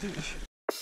fish.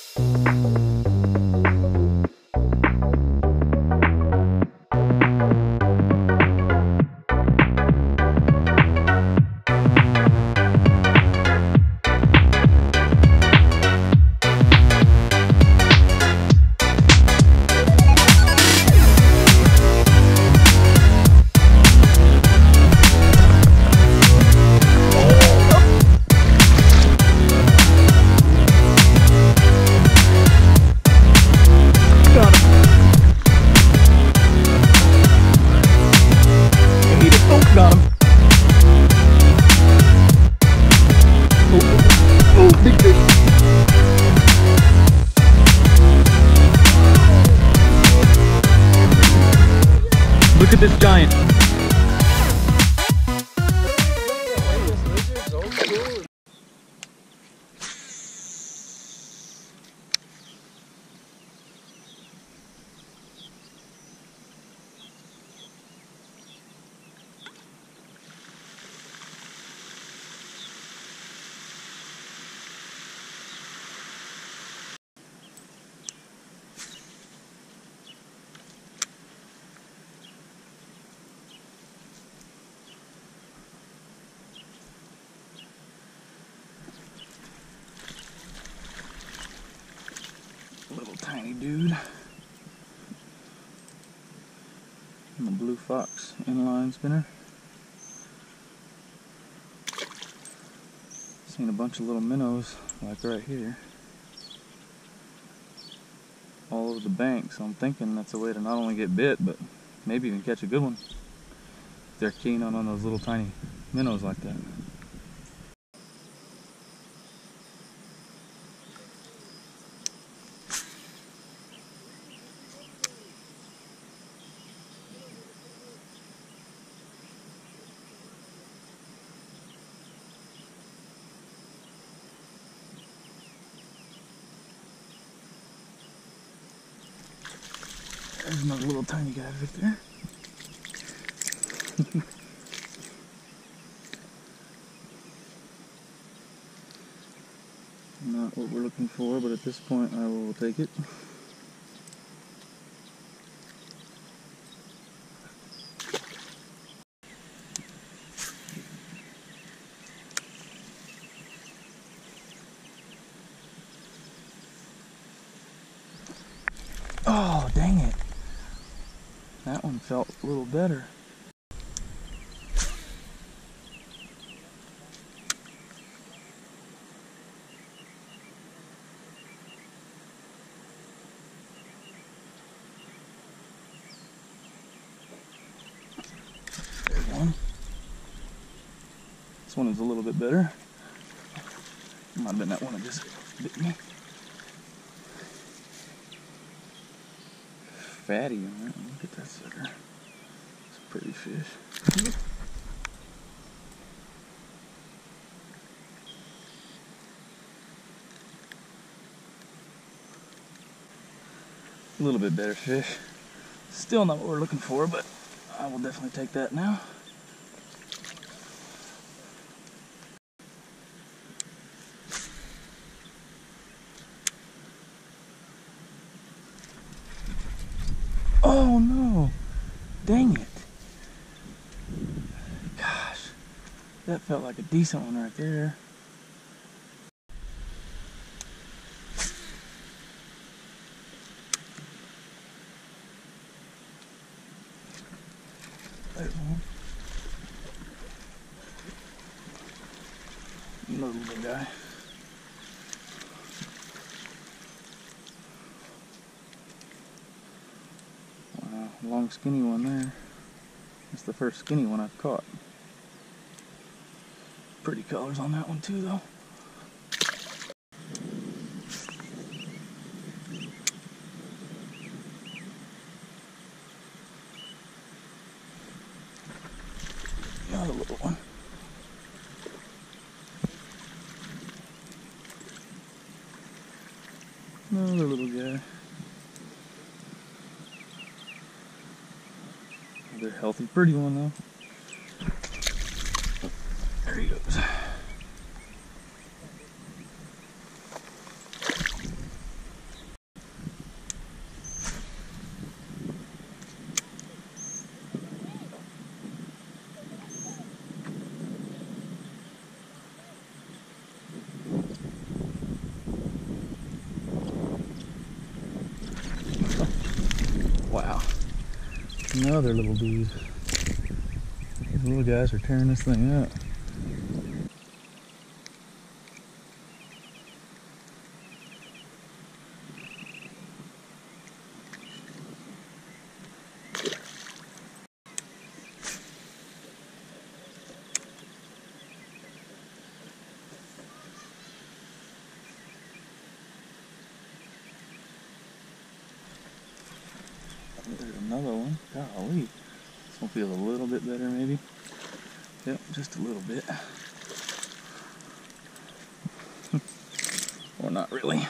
Look at this giant. Little tiny dude. And the blue Fox inline spinner. Seen a bunch of little minnows like right here all over the bank, so I'm thinking that's a way to not only get bit but maybe even catch a good one if they're keen on those little tiny minnows like that. There's another little tiny guy right there. Not what we're looking for, but at this point I will take it. Oh, dang it. That one felt a little better. There's one. This one is a little bit better. Might have been that one that just bit me. Fatty on that one. Look at that sucker. It's a pretty fish. A little bit better fish. Still not what we're looking for, but I will definitely take that now. Oh no! Dang it! Gosh, that felt like a decent one right there. There's one. Another little guy. Long skinny one there. That's the first skinny one I've caught. Pretty colors on that one too though. Another little one. Another little guy. Another healthy, pretty one though. There he goes. Another little dude. These little guys are tearing this thing up. There's another one. Golly. This one feels a little bit better maybe. Yep, just a little bit. Or not really.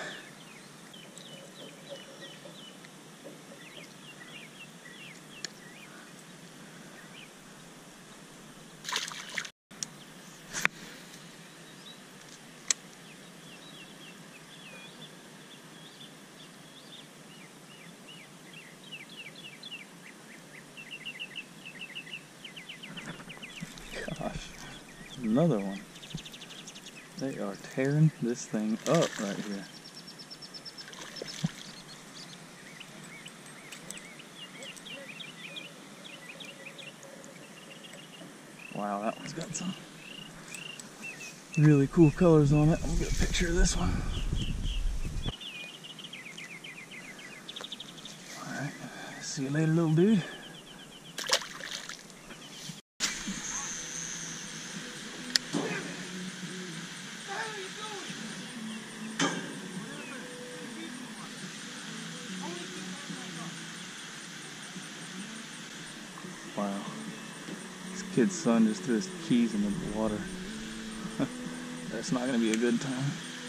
Gosh, another one. They are tearing this thing up right here. Wow, that one's got some really cool colors on it. I'll get a picture of this one. Alright, see you later, little dude. Wow. This kid's son just threw his keys in the water. That's not going to be a good time.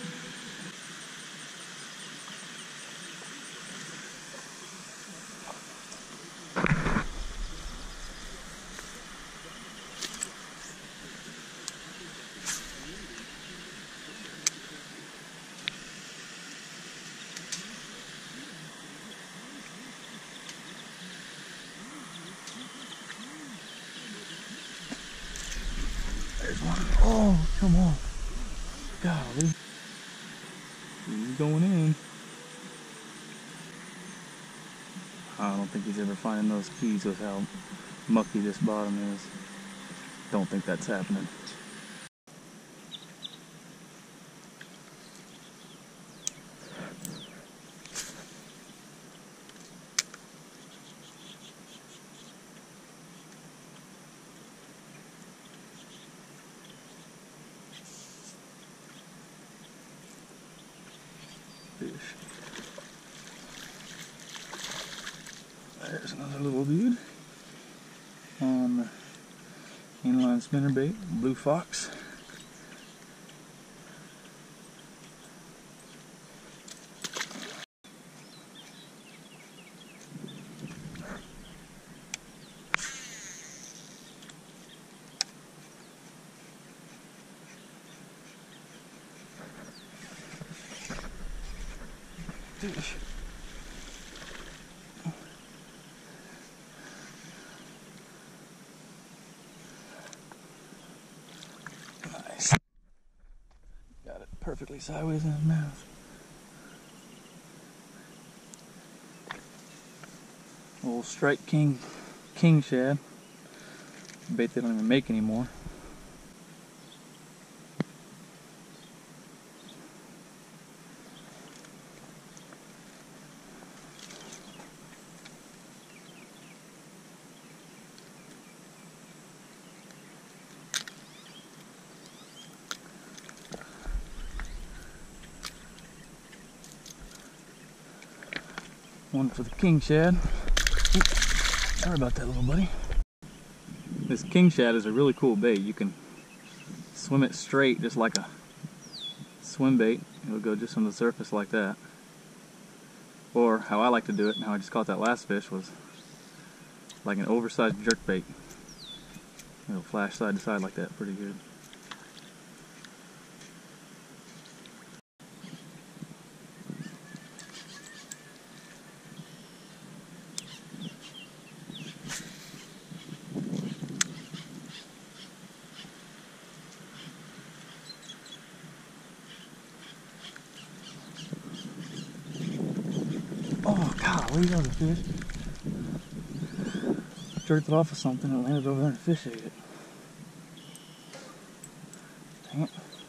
There's one. Oh, come on. Golly. He's going in. I don't think he's ever finding those keys with how mucky this bottom is. Don't think that's happening. Fish. There's another little dude on the inline spinner bait, blue fox. Fish. Nice. Got it perfectly sideways in his mouth. Old striped King Shad. Bait they don't even make anymore. One for the King Shad. Oops, sorry about that, little buddy. This King Shad is a really cool bait. You can swim it straight just like a swim bait. It'll go just on the surface like that. Or how I like to do it, and how I just caught that last fish, was like an oversized jerk bait. It'll flash side to side like that pretty good. Oh, golly, that was a fish. jerked it off of something and landed over there and fish ate it. Dang it.